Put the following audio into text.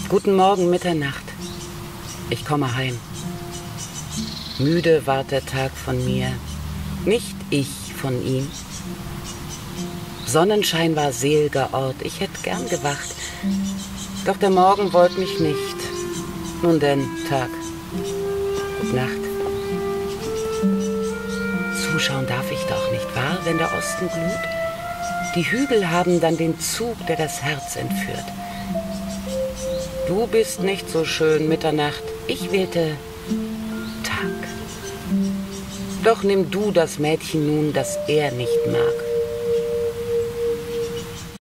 Guten Morgen, Mitternacht. Ich komme heim. Müde ward der Tag von mir, nicht ich von ihm. Sonnenschein war sel'ger Ort, ich hätt gern gewacht. Doch der Morgen wollt mich nicht. Nun denn, Tag. Gut Nacht. Zuschauen darf ich doch, nicht wahr, wenn der Osten glüht? Die Hügel haben dann den Zug, der das Herz entführt. Du bist nicht so schön, Mitternacht. Ich wählte Tag. Doch nimm du das Mädchen nun, das er nicht mag.